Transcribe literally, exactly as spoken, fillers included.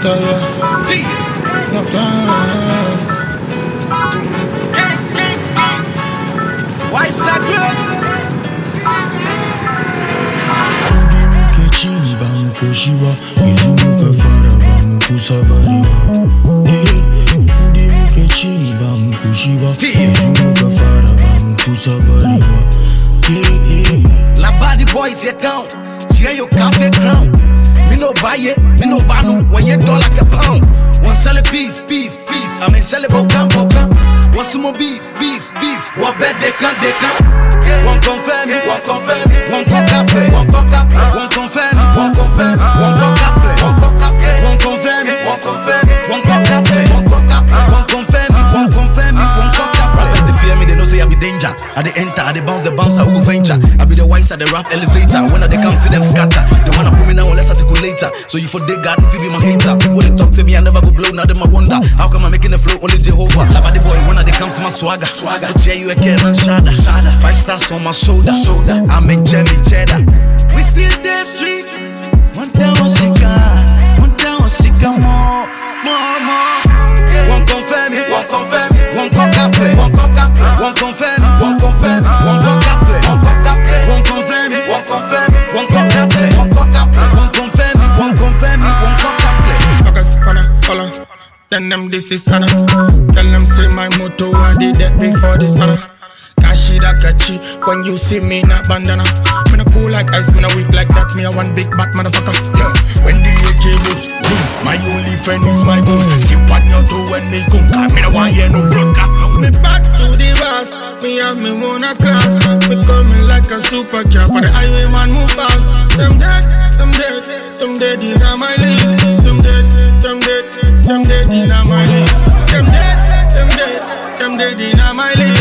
tell you. Stop down. Why sacred? Chimba mkoshiba izumuka faraba mkusabariwa Kudi muke chimba mkushiba izumuka faraba mkusabariwa La body boys yet down. She ain't your cafe ground. Me no buy it, me no buy no. When you dollar a pound. One sell it beef, beef, beef. I mean sell it boca, boca. What's some more beef, beef, beef. What bet they can't, they can't. One confirm, one confirm, one coca play, one coca play, one confirm, one confirm, one coca play, one coca play, one confirm, one confirm, one coca play, one coca play, one confirm, one confirm, one coca play. Rappers they fear me, they know say I be danger. I they enter, I they bounce, the bounce, I will venture. I be the wise at the rap elevator. When I they come see them scatter, they wanna put me now let's articulate later. So you for they got if you be my hater. People they talk to me, I never go blow. Now them I wonder how come I'm making the flow only Jehovah. Lava the boy when I they come see my swagger, swagger. Put you a care and shada, shada. Five stars on my shoulder, shoulder. I'm in jelly cheddar. We still the street. One down on Chica, one down on Chica, more, more, more. One confirm, one confirm, one coca play, one coca play, one confirm, one confirm, one coca play, one coca play, one confirm, one confirm, one coca play, one coca play, one confirm, one confirm, one coca play. Focus, wanna follow. Tell them this is honor. Tell them say my motto, I did that before this honor. Kashida kachi, when you see me not bandana. Me no cool like ice, me no weak like that. Me a one big bad motherfucker. Yeah, when the A K moves, boom, my only friend is my gun. Keep on your toe when me come, cause me no want hear no blood. So me back to the bus, me have me one a class. Me coming like a super car, but the highwayman move fast. Them dead, them dead, them dead in my league. Them dead, them dead, them dead in my league. Them dead, them dead, them dead in my league.